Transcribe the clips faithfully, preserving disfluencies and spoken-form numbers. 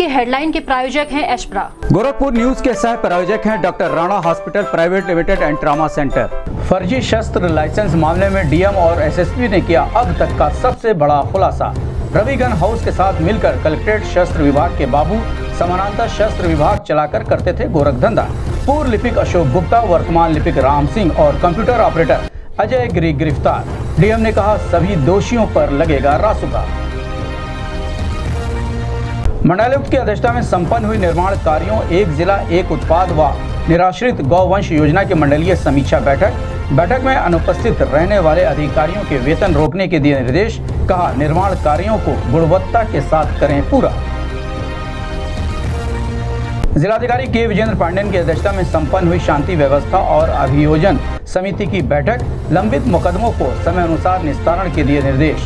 के हेडलाइन के प्रायोजक हैं एशप्रा। गोरखपुर न्यूज के सह प्रायोजक हैं doctor Rana hospital private limited and trauma centre. फर्जी शस्त्र लाइसेंस मामले में डीएम और एसएसपी ने किया अब तक का सबसे बड़ा खुलासा। रवि गन हाउस के साथ मिलकर कलेक्ट्रेट शस्त्र विभाग के बाबू समानांतर शस्त्र विभाग चलाकर करते थे गोरख धंधा। पूर्व लिपिक अशोक गुप्ता, वर्तमान लिपिक राम सिंह और कंप्यूटर ऑपरेटर अजय गिरी गिरफ्तार। डीएम ने कहा सभी दोषियों पर लगेगा रासुका। मंडलायुक्त की अध्यक्षता में संपन्न हुई निर्माण कार्यों एक जिला एक उत्पाद व निराश्रित गौवंश योजना की मंडलीय समीक्षा बैठक। बैठक में अनुपस्थित रहने वाले अधिकारियों के वेतन रोकने के दिए निर्देश। कहा निर्माण कार्यों को गुणवत्ता के साथ करें पूरा। जिलाधिकारी के विजेंद्र पांडेन की अध्यक्षता में संपन्न हुई शांति व्यवस्था और अभियोजन समिति की बैठक। लंबित मुकदमों को समय अनुसार निस्तारण के दिए निर्देश।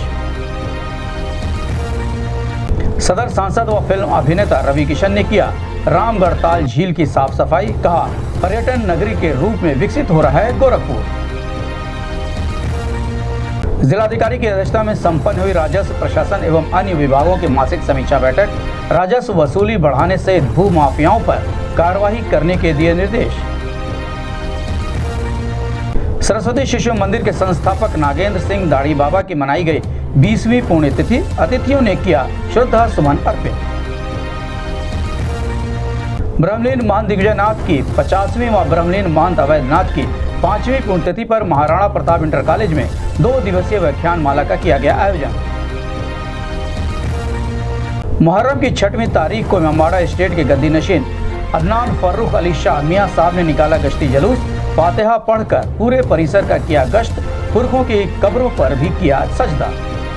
सदर सांसद व फिल्म अभिनेता रवि किशन ने किया रामगढ़ ताल झील की साफ सफाई। कहा पर्यटन नगरी के रूप में विकसित हो रहा है गोरखपुर। जिलाधिकारी की अध्यक्षता में संपन्न हुई राजस्व प्रशासन एवं अन्य विभागों की मासिक समीक्षा बैठक। राजस्व वसूली बढ़ाने सहित भू माफियाओं पर कार्रवाई करने के दिए निर्देश। सरस्वती शिशु मंदिर के संस्थापक नागेंद्र सिंह दाढ़ी बाबा की मनाई गई बीसवीं पुण्यतिथि। अतिथियों ने किया श्रद्धा सुमन अर्पित। ब्रह्मलीन महंत दिग्विजयनाथ की पचासवीं व ब्रह्मलीन महंत अवैधनाथ की पांचवी पुण्यतिथि पर महाराणा प्रताप इंटर कॉलेज में दो दिवसीय व्याख्यान माला का किया गया आयोजन। मुहर्रम की छठवीं तारीख को इमामबाड़ा स्टेट के गद्दी नशीन अदनान फर्रुख अली शाह मियां साहब ने निकाला गश्ती जुलूस। फातिहा पढ़कर पूरे परिसर का किया गश्त। पुरखों की कब्रों पर भी किया सजदा।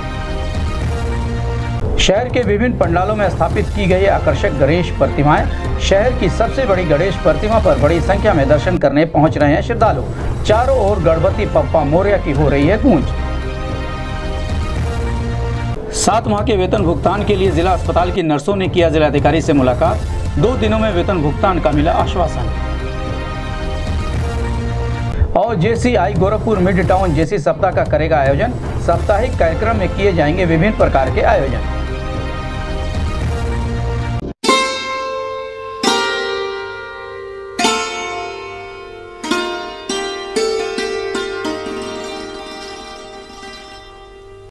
शहर के विभिन्न पंडालों में स्थापित की गई आकर्षक गणेश प्रतिमाएं। शहर की सबसे बड़ी गणेश प्रतिमा पर बड़ी संख्या में दर्शन करने पहुंच रहे हैं श्रद्धालु। चारों ओर गणपति पप्पा मोरया की हो रही है गूंज। सात माह के वेतन भुगतान के लिए जिला अस्पताल की नर्सों ने किया जिलाधिकारी से मुलाकात। दो दिनों में वेतन भुगतान का मिला आश्वासन। और JCI Gorakhpur mid town JC सप्ताह का करेगा आयोजन। साप्ताहिक कार्यक्रम में किए जाएंगे विभिन्न प्रकार के आयोजन।